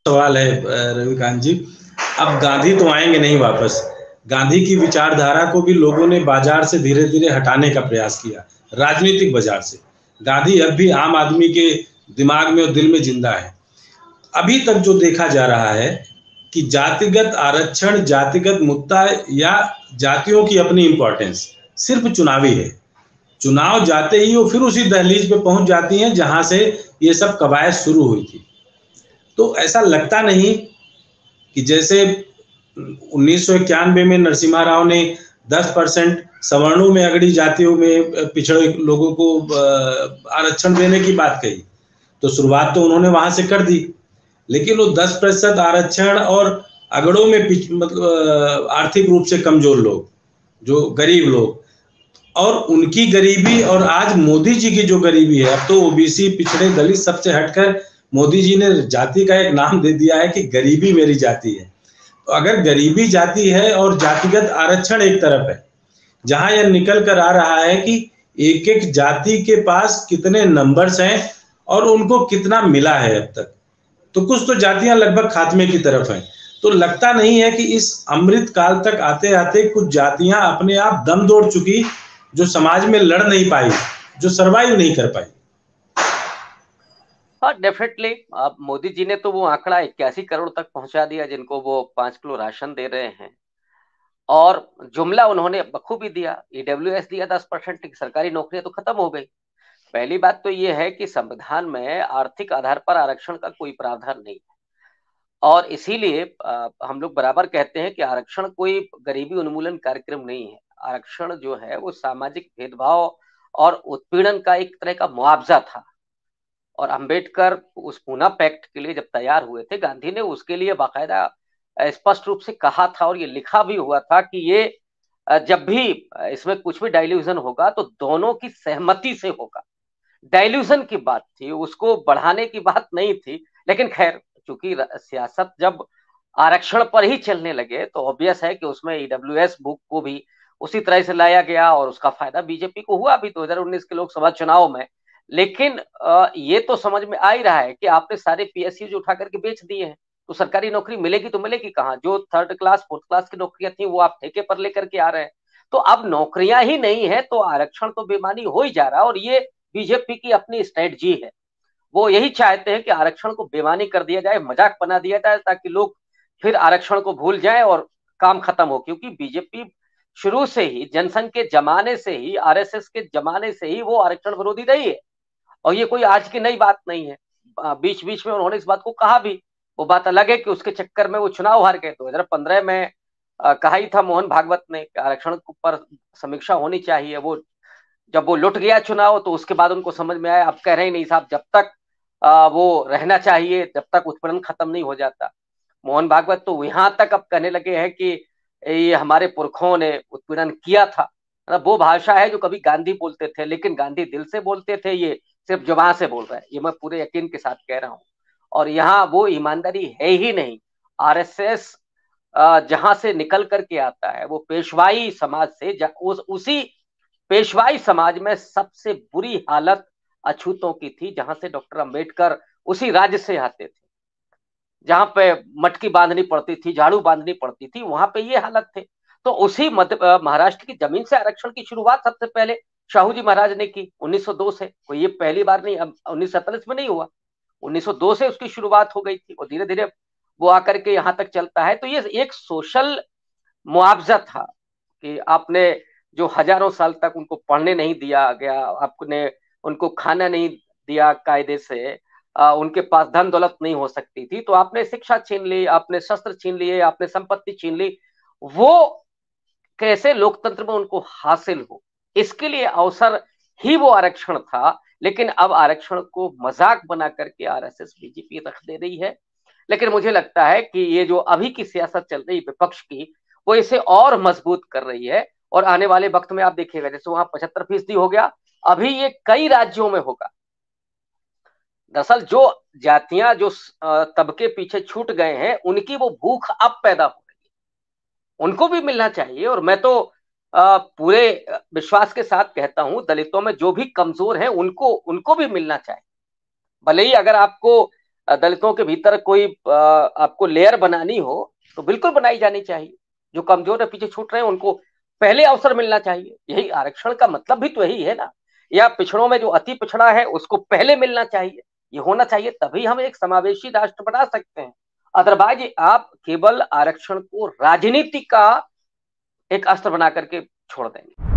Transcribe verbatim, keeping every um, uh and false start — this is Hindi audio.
सवाल है रविकांत जी। अब गांधी तो आएंगे नहीं वापस। गांधी की विचारधारा को भी लोगों ने बाजार से धीरे धीरे हटाने का प्रयास किया, राजनीतिक बाजार से। गांधी अब भी आम आदमी के दिमाग में और दिल में जिंदा है। अभी तक जो देखा जा रहा है कि जातिगत आरक्षण, जातिगत मुद्दा या जातियों की अपनी इंपॉर्टेंस सिर्फ चुनावी है। चुनाव जाते ही वो फिर उसी दहलीज पे पहुंच जाती हैं जहां से ये सब कवायद शुरू हुई थी। तो ऐसा लगता नहीं कि जैसे उन्नीस सौ इक्यानवे में नरसिम्हा राव ने दस परसेंट सवर्णों में अगड़ी जातियों में पिछड़े लोगों को आरक्षण देने की बात कही, तो शुरुआत तो उन्होंने वहां से कर दी। लेकिन वो दस प्रतिशत आरक्षण और अगड़ों में मतलब आर्थिक रूप से कमजोर लोग, जो गरीब लोग, और उनकी गरीबी और आज मोदी जी की जो गरीबी है, अब तो ओबीसी, पिछड़े, दलित सबसे हटकर मोदी जी ने जाति का एक नाम दे दिया है कि गरीबी मेरी जाति है। तो अगर गरीबी जाति है और जातिगत आरक्षण एक तरफ है, जहां यह निकल कर आ रहा है कि एक एक जाति के पास कितने नंबर्स हैं और उनको कितना मिला है अब तक, तो कुछ तो जातियां लगभग खात्मे की तरफ हैं। तो लगता नहीं है कि इस अमृत काल तक आते आते कुछ जातियां अपने आप दम तोड़ चुकी, जो समाज में लड़ नहीं पाई, जो सरवाइव नहीं कर पाई। हाँ, डेफिनेटली। अब मोदी जी ने तो वो आंकड़ा इक्यासी करोड़ तक पहुंचा दिया जिनको वो पांच किलो राशन दे रहे हैं, और जुमला उन्होंने बखूबी दिया। ईडब्ल्यूएस दिया दस परसेंट, सरकारी नौकरियां तो खत्म हो गई। पहली बात तो ये है कि संविधान में आर्थिक आधार पर आरक्षण का कोई प्रावधान नहीं है, और इसीलिए हम लोग बराबर कहते हैं कि आरक्षण कोई गरीबी उन्मूलन कार्यक्रम नहीं है। आरक्षण जो है वो सामाजिक भेदभाव और उत्पीड़न का एक तरह का मुआवजा था। और अंबेडकर उस पूना पैक्ट के लिए जब तैयार हुए थे, गांधी ने उसके लिए बाकायदा स्पष्ट रूप से कहा था, और ये लिखा भी हुआ था कि ये जब भी इसमें कुछ भी डाइल्यूजन होगा तो दोनों की सहमति से होगा। डाइल्यूजन की बात थी, उसको बढ़ाने की बात नहीं थी। लेकिन खैर, चूंकि सियासत जब आरक्षण पर ही चलने लगे तो ऑब्वियस है कि उसमें ईडब्ल्यूएस बुक को भी उसी तरह से लाया गया, और उसका फायदा बीजेपी को हुआ भी दो हज़ार उन्नीस के लोकसभा चुनाव में। लेकिन ये तो समझ में आ ही रहा है कि आपने सारे पीएसयू उठा करके बेच दिए हैं, तो सरकारी नौकरी मिलेगी तो मिलेगी कहाँ? जो थर्ड क्लास फोर्थ क्लास की नौकरियां थी वो आप ठेके पर लेकर के आ रहे हैं। तो अब नौकरियां ही नहीं है तो आरक्षण तो बेमानी हो ही जा रहा है, और ये बीजेपी की अपनी स्ट्रेटजी है। वो यही चाहते हैं कि आरक्षण को बेमानी कर दिया जाए, मजाक बना दिया जाए, ताकि लोग फिर आरक्षण को भूल जाएं और काम खत्म हो। क्योंकि बीजेपी शुरू से ही, जनसंघ के जमाने से ही, आरएसएस के जमाने से ही वो आरक्षण विरोधी रही है, और ये कोई आज की नई बात नहीं है। बीच बीच में उन्होंने इस बात को कहा भी। वो बात अलग है कि उसके चक्कर में वो चुनाव हार गए। दो हज़ार पंद्रह में आ, कहा ही था मोहन भागवत ने कि आरक्षण पर समीक्षा होनी चाहिए। वो जब वो लुट गया चुनाव तो उसके बाद उनको समझ में आया, अब कह रहे हैं नहीं साहब, जब तक आ, वो रहना चाहिए, जब तक उत्पीड़न खत्म नहीं हो जाता। मोहन भागवत तो यहाँ तक अब कहने लगे हैं कि ये हमारे पुरखों ने उत्पीड़न किया था। वो भाषा है जो कभी गांधी बोलते थे, लेकिन गांधी दिल से बोलते थे, ये सिर्फ जुबान से बोल रहा है। ये मैं पूरे यकीन के साथ कह रहा हूँ। और यहाँ वो ईमानदारी है ही नहीं। आरएसएस जहां से निकल करके आता है वो पेशवाई समाज से, उस उसी पेशवाई समाज में सबसे बुरी हालत अछूतों की थी, जहां से डॉक्टर अंबेडकर उसी राज्य से आते थे, जहां पे मटकी बांधनी पड़ती थी, झाड़ू बांधनी पड़ती थी, वहां पे ये हालत थे। तो उसी मध्य महाराष्ट्र की जमीन से आरक्षण की शुरुआत सबसे पहले शाहू जी महाराज ने की उन्नीस सौ दो से। कोई ये पहली बार नहीं, उन्नीस सौ सैंतालीस में नहीं हुआ, उन्नीस सौ दो से उसकी शुरुआत हो गई थी, और धीरे धीरे वो आकर के यहाँ तक चलता है। तो ये एक सोशल मुआवजा था कि आपने जो हजारों साल तक उनको पढ़ने नहीं दिया गया, आपने उनको खाना नहीं दिया कायदे से, आ, उनके पास धन दौलत नहीं हो सकती थी, तो आपने शिक्षा छीन ली, आपने शस्त्र छीन लिए, आपने संपत्ति छीन ली। वो कैसे लोकतंत्र में उनको हासिल हो, इसके लिए अवसर ही वो आरक्षण था। लेकिन अब आरक्षण को मजाक बना करके आरएसएस बीजेपी रख दे रही है। लेकिन मुझे लगता है कि ये जो अभी की सियासत चल रही है विपक्ष की, वो इसे और मजबूत कर रही है। और आने वाले वक्त में आप देखिएगा, जैसे वहां पचहत्तर फीसदी हो गया, अभी ये कई राज्यों में होगा। दरअसल जो जातियां, जो तबके पीछे छूट गए हैं, उनकी वो भूख अब पैदा हो रही है, उनको भी मिलना चाहिए। और मैं तो पूरे विश्वास के साथ कहता हूं, दलितों में जो भी कमजोर हैं उनको उनको भी मिलना चाहिए। भले ही अगर आपको दलितों के भीतर कोई आपको लेयर बनानी हो तो बिल्कुल बनाई जानी चाहिए। जो कमजोर है, पीछे छूट रहे हैं, उनको पहले अवसर मिलना चाहिए। यही आरक्षण का मतलब भी तो यही है ना। या पिछड़ों में जो अति पिछड़ा है उसको पहले मिलना चाहिए, ये होना चाहिए, तभी हम एक समावेशी राष्ट्र बना सकते हैं। अदरवाइज आप केवल आरक्षण को राजनीति का एक अस्त्र बना करके छोड़ देंगे।